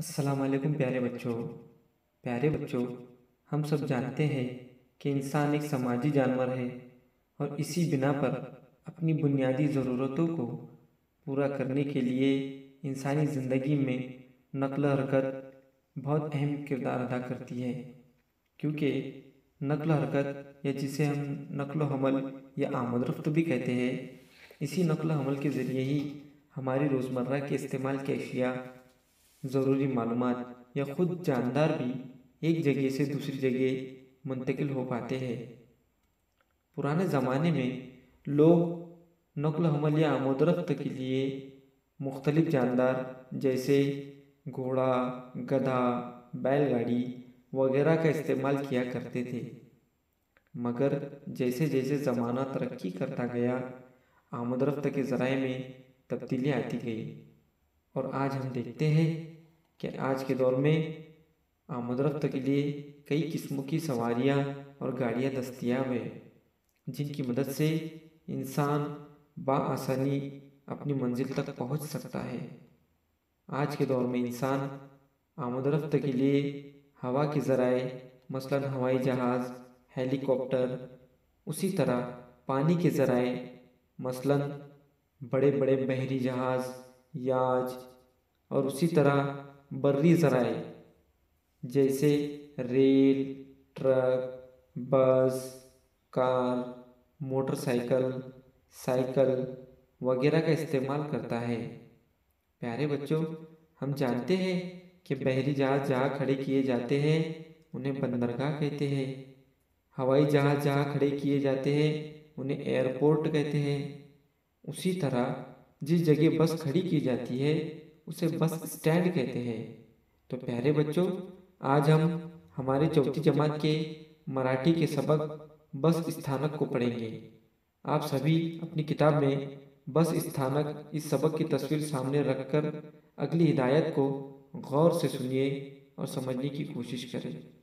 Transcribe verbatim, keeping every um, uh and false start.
السلام علیکم پیارے بچوں پیارے بچوں ہم سب جانتے ہیں کہ انسان ایک سماجی جانور ہے اور اسی بنا پر اپنی بنیادی ضرورتوں کو پورا کرنے کے لیے انسانی زندگی میں نقل و حرکت بہت اہم کردار ادا کرتی ہے، کیونکہ نقل و حرکت یا جسے ہم نقل و حمل یا آمد رفت بھی کہتے ہیں، اسی نقل و حمل کے ذریعے ہی ہماری روزمرہ کے استعمال کی اشیاء، ضروری معلومات یا خود جاندار بھی ایک جگہ سے دوسری جگہ منتقل ہو پاتے ہیں۔ پرانے زمانے میں لوگ نقل و حمل یا آمد و رفت کے لیے مختلف جاندار جیسے گھوڑا، گدھا، بیل گاڑی وغیرہ کا استعمال کیا کرتے تھے، مگر جیسے جیسے زمانہ ترقی کرتا گیا، آمد و رفت کے ذرائع میں تبدیلی آتی گئی، اور آج ہم دیکھتے ہیں کہ آج کے دور میں آمد و رفت کے لیے کئی قسموں کی سواریاں اور گاڑیاں دستیاب ہیں، جن کی مدد سے انسان بآسانی اپنی منزل تک پہنچ سکتا ہے۔ آج کے دور میں انسان آمد و رفت کے لیے ہوا کے ذرائع مثلاً ہوائی جہاز، ہیلی کاپٹر، اسی طرح پانی کے ذرائع مثلاً بڑے بڑے بحری جہاز، یاچ، اور اسی طرح بری ذرائع جیسے ریل، ٹرک، بس، کار، موٹر سائیکل، سائیکل وغیرہ کا استعمال کرتا ہے۔ پیارے بچوں، ہم جانتے ہیں کہ بحری جہاز جہاں کھڑے کیے جاتے ہیں انہیں بندرگاہ کہتے ہیں، ہوائی جہاز جہاں کھڑے کیے جاتے ہیں انہیں ایئرپورٹ کہتے ہیں، اسی طرح جس جگہ بس کھڑی کی جاتی ہے اسے بس اسٹینڈ کہتے ہیں۔ تو پیارے بچوں، آج ہم ہماری چوتھی جماعت کے مراٹھی کے سبق بس استھانک کو پڑھیں گے۔ آپ سبھی اپنی کتاب میں بس استھانک اس سبق کی تصویر سامنے رکھ کر اگلی ہدایت کو غور سے سنیے اور سمجھنے کی کوشش کریں۔